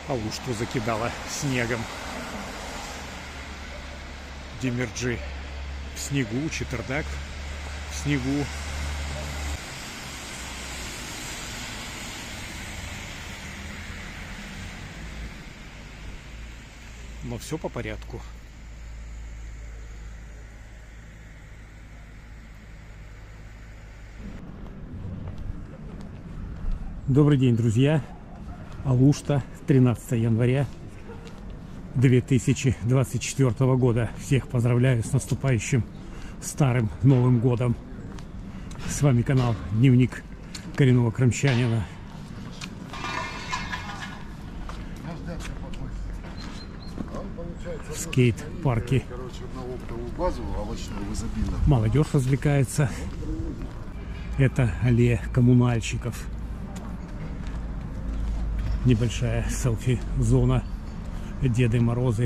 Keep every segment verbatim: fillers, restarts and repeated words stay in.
Алушту закидала снегом. Демирджи в снегу, Четвердак в снегу. Но все по порядку. Добрый день, друзья. Алушта, тринадцатое января две тысячи двадцать четвёртого года. Всех поздравляю с наступающим старым Новым годом. С вами канал Дневник коренного крымчанина. В скейт-парке молодежь развлекается. Это аллея коммунальщиков. Небольшая селфи-зона. Деды Морозы.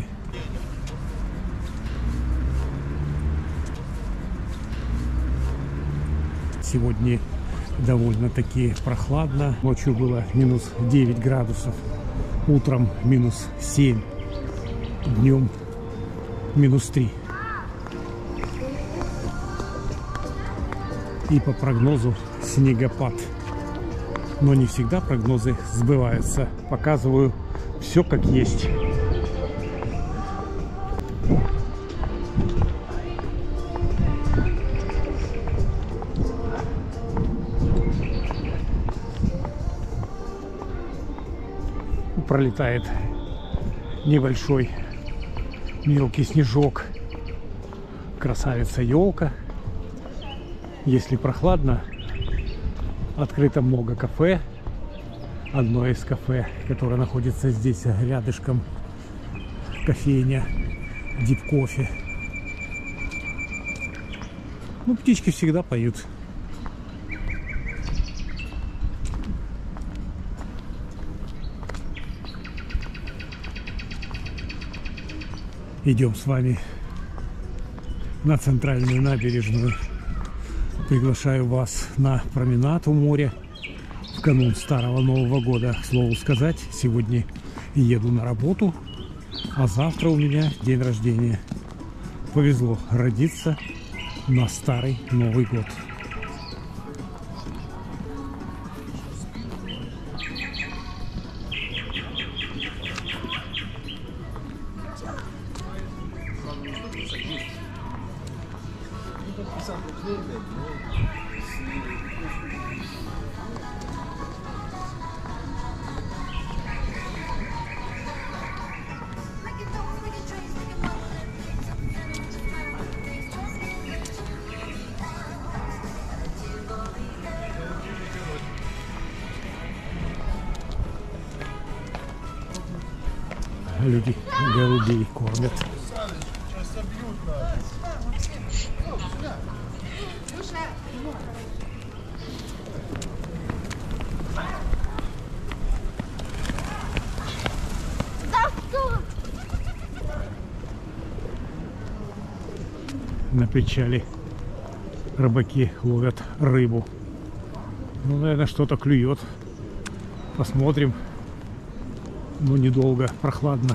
Сегодня довольно-таки прохладно. Ночью было минус девять градусов. Утром минус семь. Днем минус три. И по прогнозу снегопад. Но не всегда прогнозы сбываются. Показываю все как есть. Пролетает небольшой мелкий снежок. Красавица елка. Если прохладно, открыто много кафе. Одно из кафе, которое находится здесь рядышком, кофейня Deep Coffee. Ну, птички всегда поют. Идем с вами на центральную набережную. Приглашаю вас на променад у моря в канун Старого Нового года. К слову сказать, сегодня еду на работу, а завтра у меня день рождения. Повезло родиться на Старый Новый год. Люди голубей кормят. На причале рыбаки ловят рыбу. Ну, наверное, что-то клюет. Посмотрим. Но недолго, прохладно.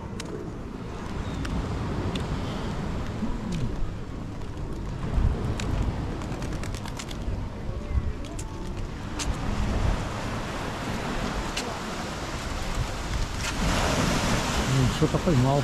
Ну, что-то поймал.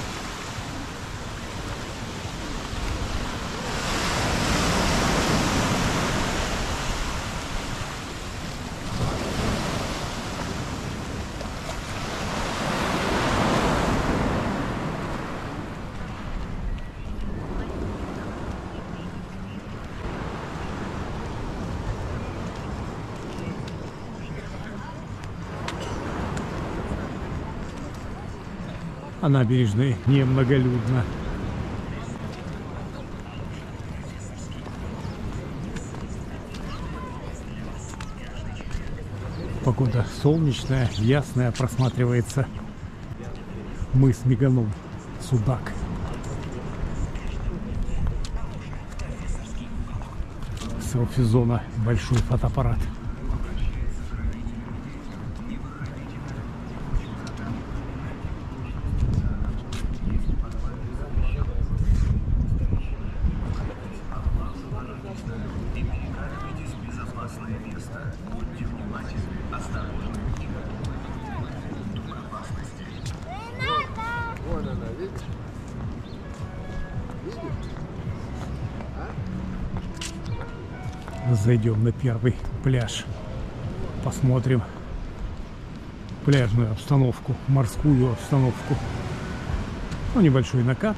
А набережной немноголюдно. Погода солнечная, ясная, просматривается мыс Меганом, Судак. Селфи-зона, большой фотоаппарат. Зайдем на первый пляж. Посмотрим пляжную обстановку, морскую обстановку. Ну, небольшой накат.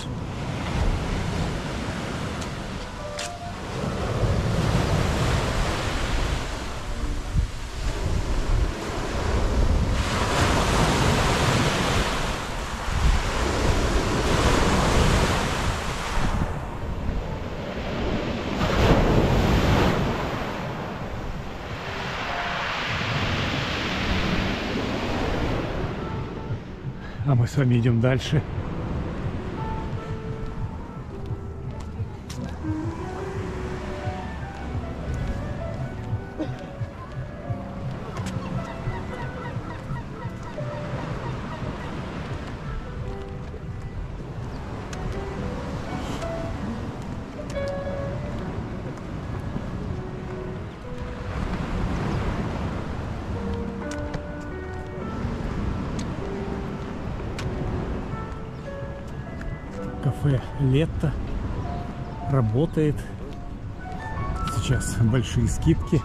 А мы с вами идем дальше. Кафе «Лето» работает. Сейчас большие скидки.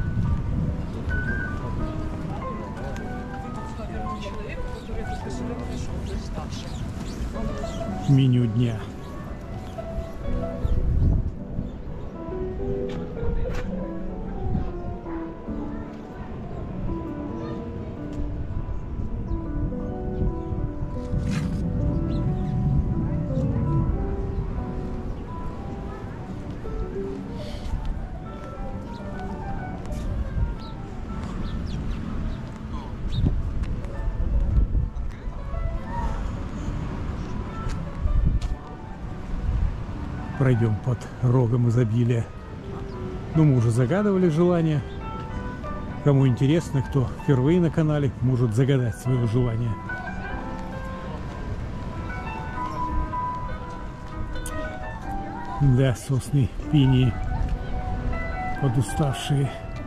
Меню дня. Пройдем под рогом изобилия. Ну, мы уже загадывали желание. Кому интересно, кто впервые на канале, может загадать свое желание. Да, сосны, пинии подуставшие.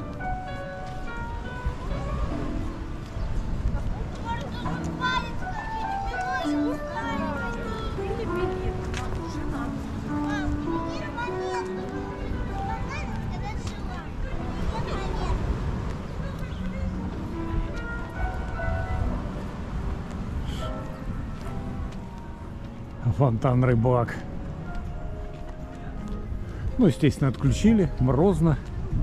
Фонтан Рыбак. Ну, естественно, отключили. Морозно.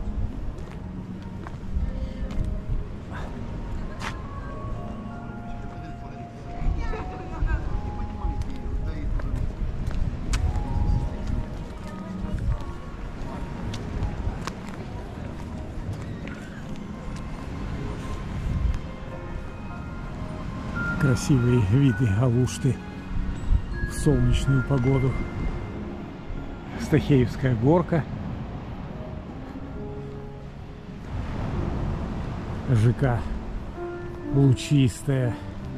Красивые виды Алушты. Солнечную погоду. Стахеевская горка. ЖК Лучистая.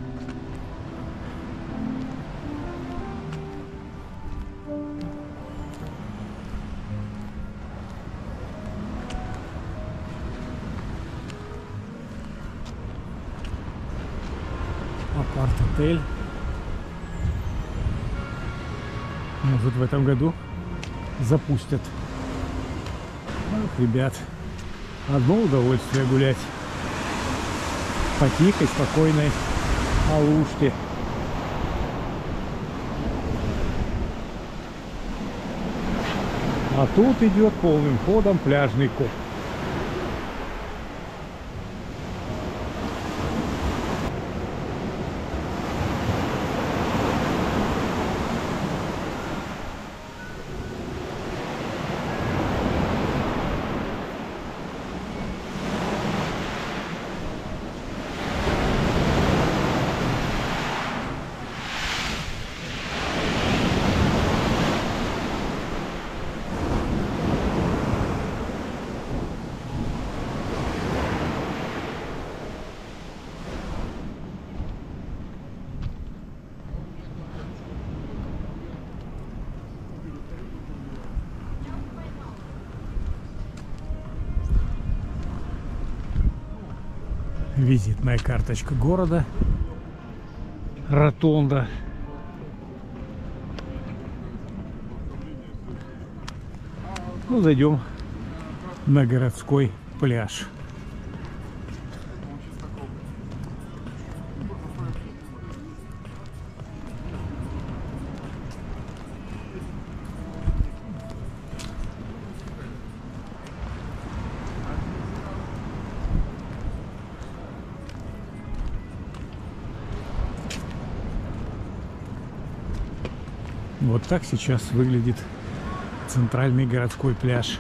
Апарт-отель. Может, в этом году запустят. Ох, ребят, одно удовольствие гулять по тихой, спокойной Алуште. А тут идет полным ходом пляжный коп. Визитная карточка города. Ротонда. Ну, зайдем на городской пляж. Вот так сейчас выглядит центральный городской пляж.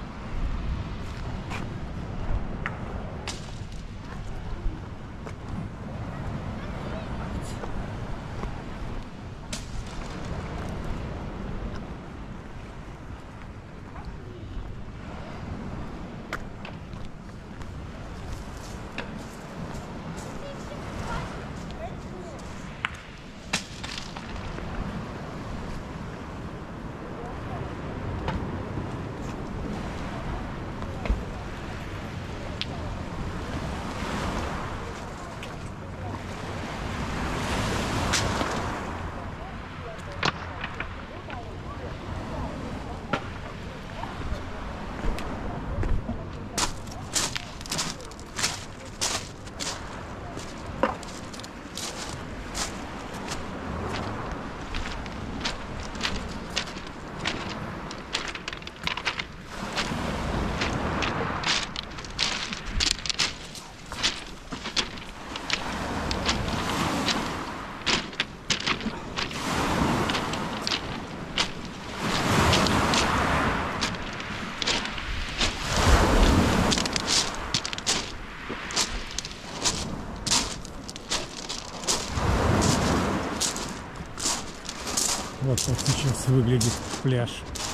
Вот так сейчас выглядит пляж.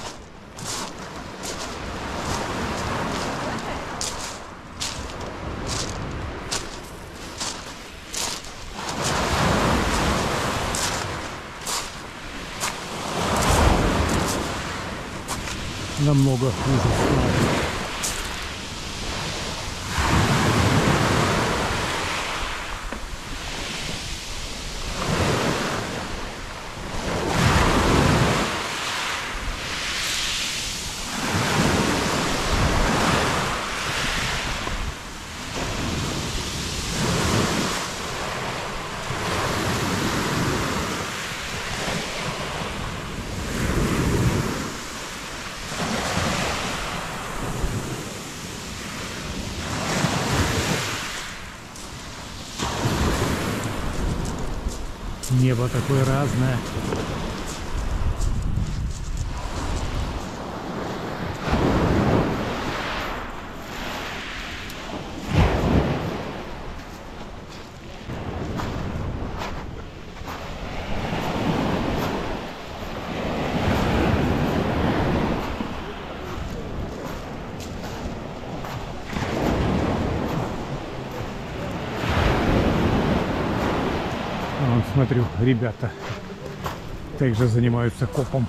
Намного хуже стало. Небо такое разное. Смотрю, ребята также занимаются копом.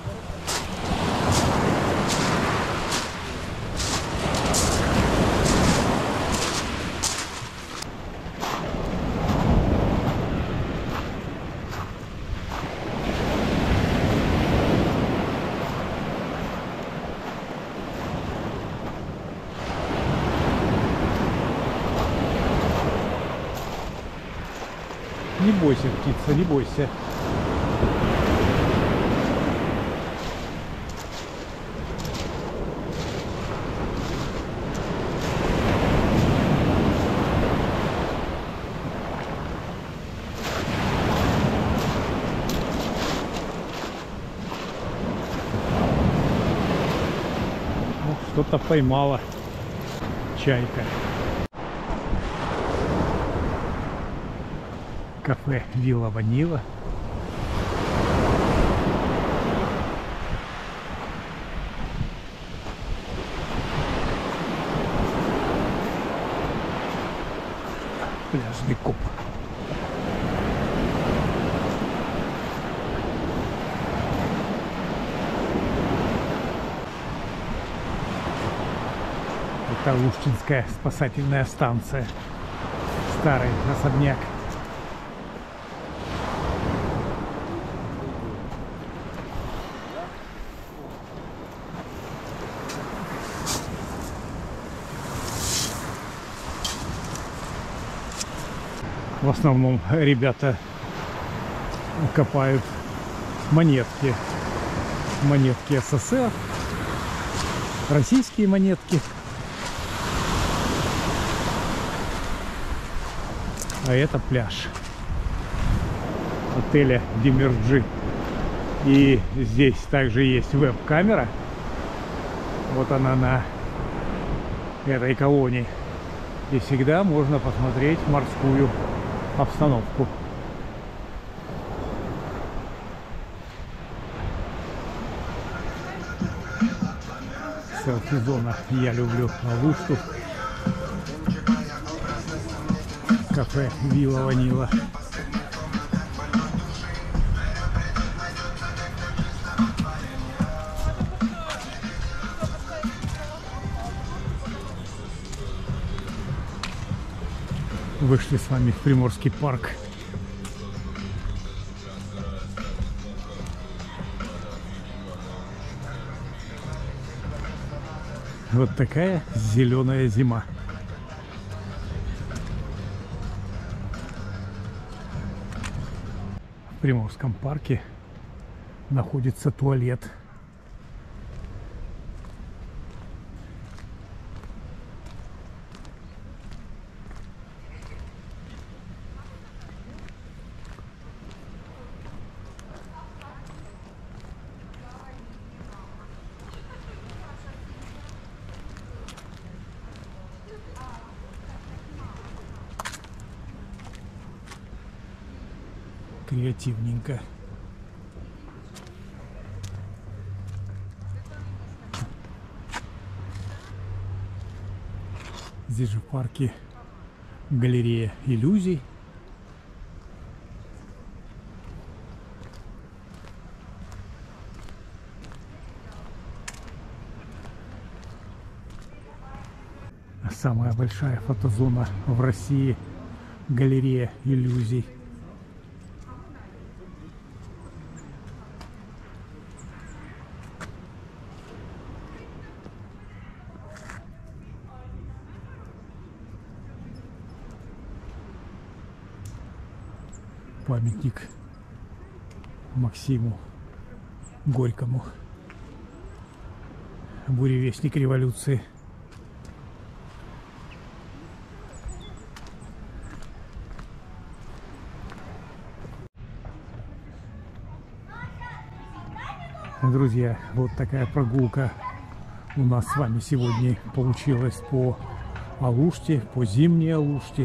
Не бойся, птица, не бойся. Ну, что-то поймала чайка. Кафе Вилла Ванила. Пляжный коп. Это Лушчинская спасательная станция. Старый особняк. В основном ребята копают монетки. Монетки СССР, российские монетки. А это пляж отеля Демирджи. И здесь также есть веб-камера. Вот она на этой колонии. И всегда можно посмотреть морскую обстановку. Селфи-зона. Я люблю Алушту. Кафе Вилла Ванила. Вышли с вами в Приморский парк. Вот такая зеленая зима. В Приморском парке находится туалет. Креативненько. Здесь же в парке галерея иллюзий. Самая большая фотозона в России — галерея иллюзий. Памятник Максиму Горькому, буревестник революции. Друзья, вот такая прогулка у нас с вами сегодня получилась по Алуште, по зимней Алуште.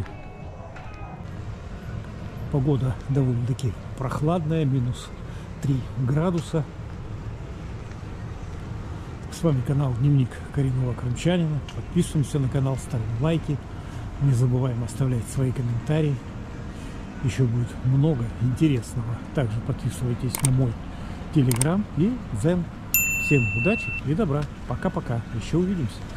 Погода довольно-таки прохладная, минус три градуса. С вами канал Дневник Коренного Крымчанина. Подписываемся на канал, ставим лайки. Не забываем оставлять свои комментарии. Еще будет много интересного. Также подписывайтесь на мой телеграм и Дзен. Всем удачи и добра. Пока-пока. Еще увидимся.